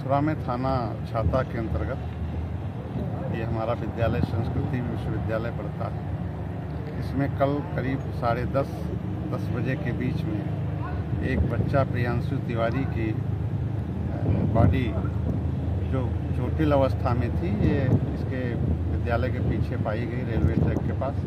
मथुरा में थाना छाता के अंतर्गत ये हमारा विद्यालय संस्कृति विश्वविद्यालय पड़ता है। इसमें कल करीब 10:30 बजे के बीच में एक बच्चा प्रियांशु तिवारी की बॉडी जो चोटिल अवस्था में थी, ये इसके विद्यालय के पीछे पाई गई रेलवे ट्रैक के पास।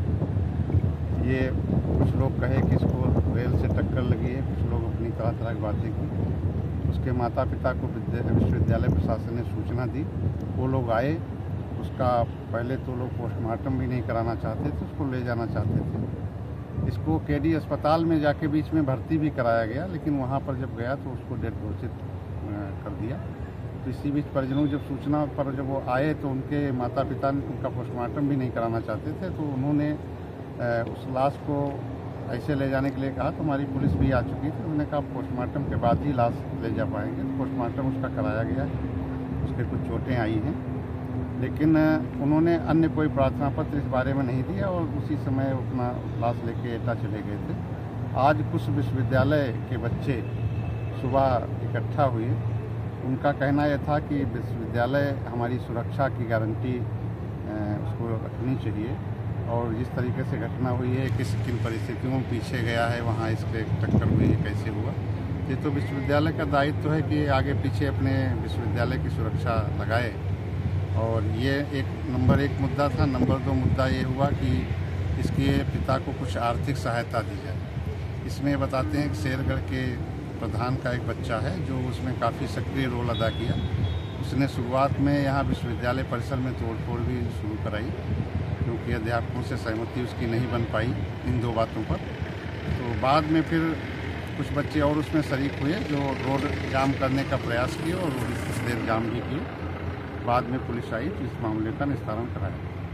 ये कुछ लोग कहे कि इसको रेल से टक्कर लगी है, कुछ लोग अपनी तरह तरह की बातें की। उसके माता पिता को विश्वविद्यालय प्रशासन ने सूचना दी, वो लोग आए। उसका पहले तो लोग पोस्टमार्टम भी नहीं कराना चाहते थे, उसको ले जाना चाहते थे। इसको केडी अस्पताल में जाके बीच में भर्ती भी कराया गया, लेकिन वहाँ पर जब गया तो उसको डेड घोषित कर दिया। तो इसी बीच परिजनों की जब सूचना पर जब वो आए तो उनके माता पिता ने उनका पोस्टमार्टम भी नहीं कराना चाहते थे, तो उन्होंने उस लाश को ऐसे ले जाने के लिए कहा। तो हमारी पुलिस भी आ चुकी थी, उन्होंने कहा पोस्टमार्टम के बाद ही लाश ले जा पाएंगे। पोस्टमार्टम उसका कराया गया है, उसके कुछ चोटें आई हैं, लेकिन उन्होंने अन्य कोई प्रार्थना पत्र इस बारे में नहीं दिया और उसी समय अपना लाश लेके एटा चले गए थे। आज कुछ विश्वविद्यालय के बच्चे सुबह इकट्ठा हुए। उनका कहना यह था कि विश्वविद्यालय हमारी सुरक्षा की गारंटी उसको रखनी चाहिए, और जिस तरीके से घटना हुई है, किन परिस्थितियों में पीछे गया है, वहाँ इसके टक्कर हुई है, कैसे हुआ। ये तो विश्वविद्यालय का दायित्व है कि आगे पीछे अपने विश्वविद्यालय की सुरक्षा लगाए। और ये नंबर 1 मुद्दा था। नंबर 2 मुद्दा ये हुआ कि इसके पिता को कुछ आर्थिक सहायता दी जाए। इसमें बताते हैं कि शेरगढ़ के प्रधान का एक बच्चा है जो उसमें काफ़ी सक्रिय रोल अदा किया। उसने शुरुआत में यहाँ विश्वविद्यालय परिसर में तोड़फोड़ भी शुरू कराई, क्योंकि अध्यापकों से सहमति उसकी नहीं बन पाई इन 2 बातों पर। तो बाद में फिर कुछ बच्चे और उसमें शरीक हुए जो रोड जाम करने का प्रयास किए और रोड कुछ देर जाम भी की। बाद में पुलिस आई तो इस मामले का निस्तारण कराया।